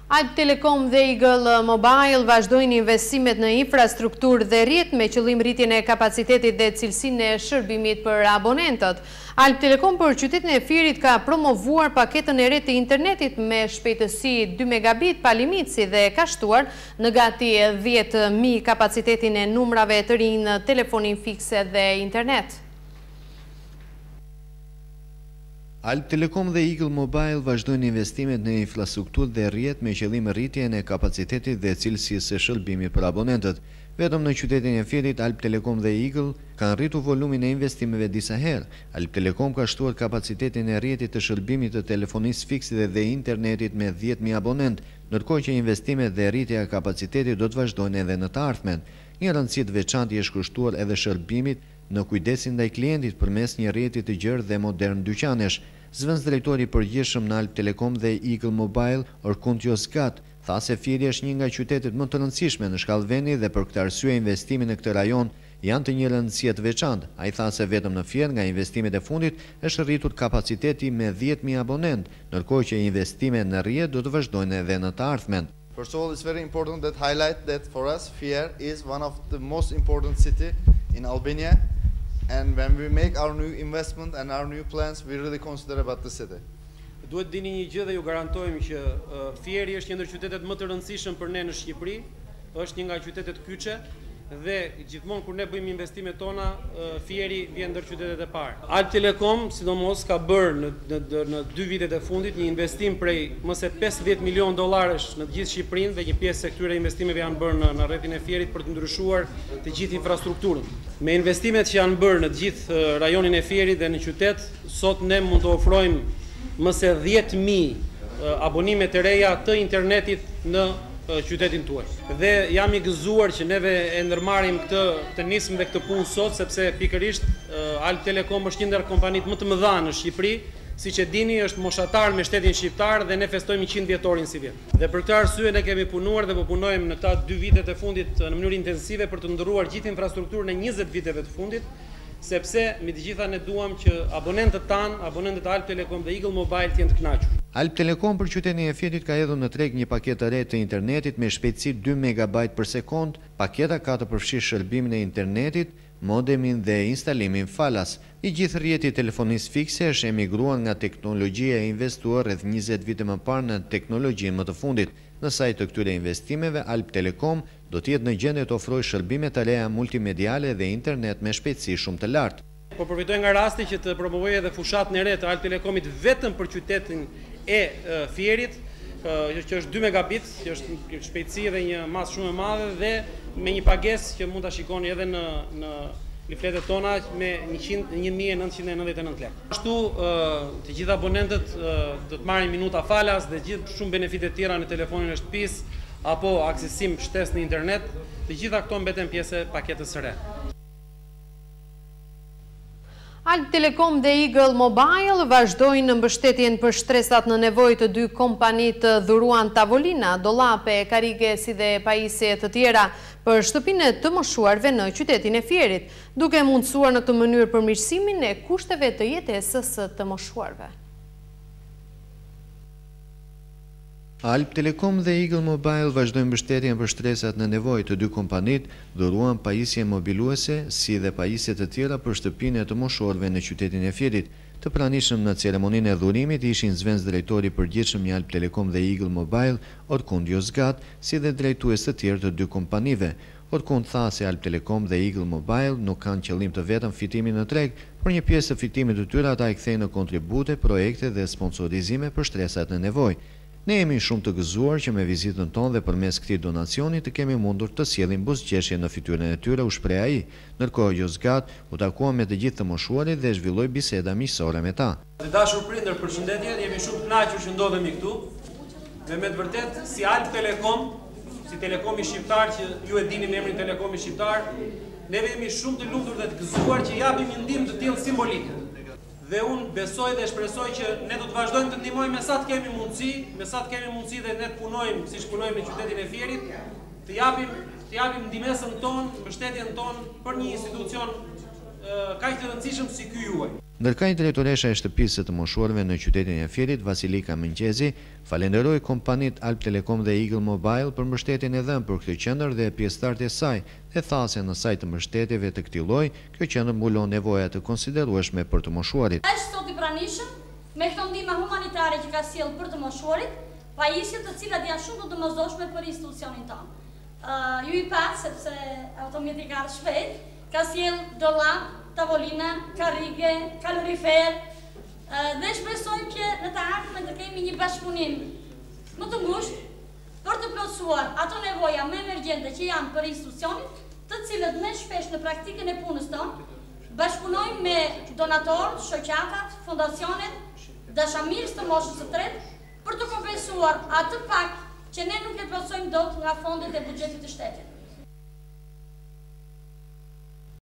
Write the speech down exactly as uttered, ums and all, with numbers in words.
Alp Telekom dhe Eagle Mobile vazhdojnë investimet në infrastrukturë dhe rrjet me qëllim rritjen e kapacitetit dhe cilësinë e shërbimit për abonentët. Alp Telekom për qytetin e Fierit ka promovuar paketën e re të internetit me shpejtësi dy megabit pa limit, si dhe ka shtuar në gati dhjetë mijë kapacitetin e numrave të rinj në telefonin fikse dhe internet. Alp Telekom dhe Eagle Mobile vazhdojnë investimet në infrastrukturë dhe rrjet me qëllim rritjen e kapacitetit dhe cilësisë së shërbimit për abonentët. Vetëm në qytetin e Fierit, Alp Telekom dhe Eagle kanë rritur volumin e investimeve disa herë. Alp Telekom ka shtuar kapacitetin e rrjetit të shërbimit të telefonisë fikse dhe internetit me dhjetë mijë abonent, ndërkohë që investimet dhe rritja e kapacitetit do të vazhdojnë edhe në të ardhmen. Një rëndësi të veçantë i është kushtuar edhe shërbimit në kujdesin ndaj klientit përmes një rrjeti të gjerë dhe modern dyqanesh. Zëvendës drejtori i përgjithshëm në Alp Telekom dhe Eagle Mobile, Orkund Jozgat, tha se Fieri është një nga qytetet më të rëndësishme në shkallë vendi dhe për këtë arsye investimi në këtë rajon janë të një rëndësie të veçantë. Ai tha se vetëm në Fier nga investimet e fundit është rritur kapaciteti me dhjetë mijë abonent, ndërkohë që investimet në rrjet do të vazhdojnë edhe në të ardhmen. First of all, it's very important that highlight that for us, Fier is one of the most important city in Albania. And when we make our new investment and our new plans, we really consider about the city. Duhet dini një gjë dhe ju garantojmë që uh, Fieri është një ndër qytetet më të rëndësishëm për ne në Shqipëri, është një nga qytetet kyçe dhe gjithmonë kur ne bëjmë investimet tona, uh, Fieri vjen ndër qytetet e parë. Alp Telekom, sidomos, ka bërë në, në, në dy vitet e fundit një investim prej më se pesëdhjetë milion dollarësh në të gjithë Shqipërinë dhe një pjesë e këtyre investimeve janë bërë në, në rrjetin e Fierit për të ndryshuar të gjithë infrastrukturën. Me investimet që janë bërë në të gjithë rajonin e Fierit dhe në qytet, sot ne mund të ofrojmë më se dhjetë mijë abonime të reja të internetit në qytetin tuaj. Dhe jam i gëzuar që neve e ndërmarrim këtë të nismë dhe këtë punë sot, sepse pikërisht Alp Telekom është një ndër kompanitë më të mëdha në Shqipëri, siç e dini është moshatar me shtetin shqiptar dhe ne festojmë njëqind vjetorin si vjet. Dhe për këtë arsye ne kemi punuar dhe po punojmë në këta dy vitet e fundit në mënyrë intensive për të ndërruar gjithë infrastrukturën e njëzet viteve të fundit, sepse mi të gjitha ne duam që abonentët tanë, abonentët Alp Telekom dhe Eagle Mobile të jenë të kënaqur. Alp Telekom për qytetin e Fierit ka hedhur në treg një paketë re të internetit me shpejtësi dy megabajt për sekond. Paketa ka të përfshirë shërbimin e internetit, modemin dhe instalimin falas. I gjithë rrjeti telefonisë fikse është emigruar nga teknologjia e investuar rreth njëzet vite më parë në teknologjinë më të fundit. Në sajt të këtyre investimeve, Alp Telekom do të jetë në gjendje të ofrojë shërbime të reja multimediale dhe internet me shpejtësi shumë të lartë. Po përfitoj nga rasti që të promovoj edhe fushatën e re të Alp Telekomit vetëm për qytetin e Fierit, që është dy megabit, që është shpejtësi dhe një masë shumë e madhe dhe me një pagesë që mund ta shikoni edhe në në lifletet tona me një mijë e nëntëqind e nëntëdhjetë e nëntë lekë. Ashtu të gjithë abonentët do të marrin minuta falas dhe gjithë shumë benefite tjera në telefonin e shtëpisë apo aksesim shtesë në internet, të gjitha këto mbeten pjesë e paketës së re. Alp Telekom dhe Eagle Mobile vazhdojnë në mbështetjen për shtresat në nevojë të dy kompanitë dhuruan tavolina, dollape, karige si dhe pajisje të tjera për shtëpinë të moshuarve në qytetin e Fierit, duke mundësuar në këtë mënyrë përmirësimin e kushteve të jetesës të moshuarve. Alp Telekom dhe Eagle Mobile vazhdojnë mbështetjen për shtresat në nevojë të dy kompanitë, dhuruan pajisje mobiluese si dhe pajisje të tjera për shtëpinë të moshuarve në qytetin e Fierit. Të pranishëm në ceremoninë e dhurimit ishin zëvendës drejtori i përgjithshëm i Alp Telekom dhe Eagle Mobile, Orkund Jozgat, si dhe drejtues të tjerë të dy kompanive. Orkund tha se Alp Telekom dhe Eagle Mobile nuk kanë qëllim të vetëm fitimin në treg, por një pjesë të fitimit të tyre ata e kthejnë në kontribute, projekte dhe sponsorizime për shtresat në nevojë. Ne jemi shumë të gëzuar që me vizitën tonë dhe përmes këtij donacioni të kemi mundur të sjellim buzëqeshje në fytyrën e tyre, u shpreh ai. Ndërkohë Jozgat u takua me të gjithë të moshuarit dhe zhvilloi biseda miqësore me ta. Të dashur prindër, përshëndetje, jemi shumë të kënaqur që ndodhemi këtu. Dhe me të vërtetë si Alp Telekom, si Telekomi shqiptar që ju e dini me emrin Telekomi shqiptar, ne jemi shumë të lumtur dhe të gëzuar që japim një ndihmë të tillë simbolike. Dhe unë besoj dhe shpresoj që ne do të vazhdojmë të ndihmojmë me sa të kemi mundësi, me sa të kemi mundësi dhe ne të punojmë siç punojmë në qytetin e Fierit, të japim të japim ndihmën tonë, mbështetjen tonë për një institucion kaq të rëndësishëm si ky juaj. Ndërka drejtoresha e shtëpisë të moshuarve në qytetin e Fierit, Vasilika Mëngjezi, falenderoi kompanit Alp Telekom dhe Eagle Mobile për mbështetjen e dhënë për këtë qendër dhe pjesëtarët e saj, dhe tha se në saj të mbështetjeve të këtij lloji, kjo qendër mbulon nevoja të konsiderueshme për të moshuarit. Është sot i pranishëm me këtë ndihmë humanitare që ka sjellë për të moshuarit, pajisje të cilat janë shumë të domosdoshme për institucionin tonë. Uh, ju i pat, sepse automjeti ka ardhur shpejt, ka sjellë dollap, tavolina, karrige, kalorifer, uh, dhe shpresojmë që në të ardhmen të kemi një bashkëpunim më të ngushtë për të plotësuar ato nevoja më emergjente që janë për institucionin, të cilët më shpesh në praktikën e punës tonë bashkëpunojmë me donatorët, shoqatat, fondacionet, dashamirës të moshës së tretë për të kompensuar atë pak që ne nuk e plotësojmë dot nga fondet e buxhetit të shtetit.